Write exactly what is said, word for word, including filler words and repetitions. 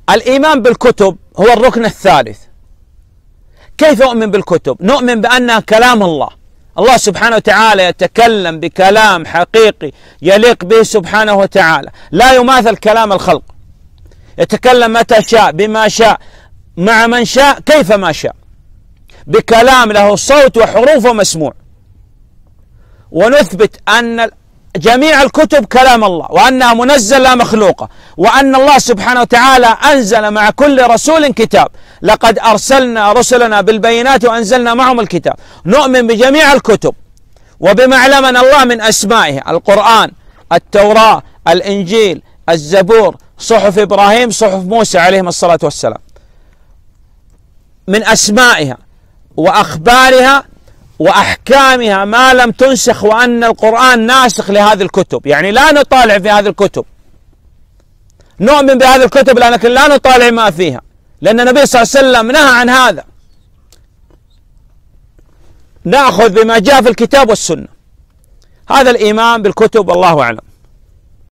الإيمان بالكتب هو الركن الثالث. كيف أؤمن بالكتب؟ نؤمن بأنها كلام الله. الله سبحانه وتعالى يتكلم بكلام حقيقي يليق به سبحانه وتعالى، لا يماثل كلام الخلق. يتكلم متى شاء، بما شاء، مع من شاء، كيف ما شاء، بكلام له صوت وحروف ومسموع. ونثبت أن جميع الكتب كلام الله، وأنها منزلة لا مخلوقة، وأن الله سبحانه وتعالى أنزل مع كل رسول كتاب. لقد أرسلنا رسلنا بالبينات وأنزلنا معهم الكتاب. نؤمن بجميع الكتب وبما علمنا الله من أسمائها: القرآن، التوراة، الإنجيل، الزبور، صحف إبراهيم، صحف موسى عليهم الصلاة والسلام، من أسمائها وأخبارها وأحكامها ما لم تنسخ، وأن القرآن ناسخ لهذه الكتب. يعني لا نطالع في هذه الكتب، نؤمن بهذه الكتب لكن لا نطالع ما فيها، لأن النبي صلى الله عليه وسلم نهى عن هذا. نأخذ بما جاء في الكتاب والسنة. هذا الإيمان بالكتب، والله أعلم.